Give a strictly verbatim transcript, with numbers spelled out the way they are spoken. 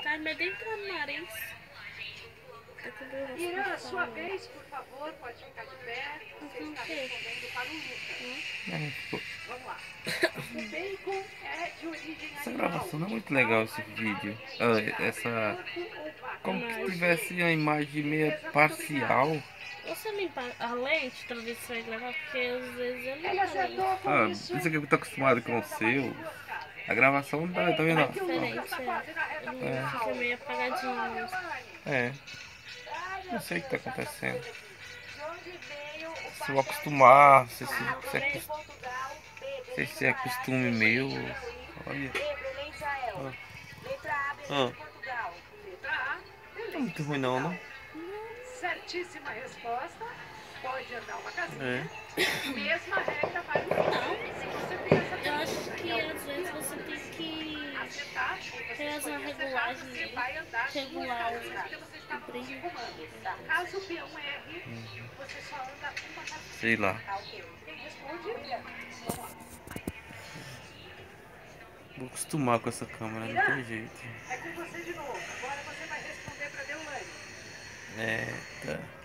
Ai, mas dentro do nariz. Irã, sua vez, por favor, pode ficar de pé. Você está respondendo para o Lucas. É, ficou... Vamos lá. O bacon é de origem Essa animal. gravação não é muito legal, esse vídeo. Ah, essa... Como se tivesse uma imagem meio parcial. Você limpa a lente, talvez você vai gravar, porque às vezes eu Ele limpo a acertou lente. com Ah, isso. isso aqui eu tô acostumado com o seu. A gravação não tá, tá vendo? É ó? diferente, é. Ele fica meio apagadinho a luz. É. Não sei o que tá acontecendo. Se eu acostumar, se se, se, é, se esse é costume meu. Olha. Ah. Ah. Não é muito ruim não, né? Certíssima resposta. Pode andar uma casinha. É. Mesma regra para o final. Se você pensa Eu acho que às vezes você tem que acertar, fazer uma regulagem nele, regular o brilho. caso o peão erre, você só anda uma casinha. Sei lá. Quem responde? Vamos lá. Vou acostumar com essa câmera, não tem jeito. É com você de novo. Agora você vai responder para Deolane. É, tá.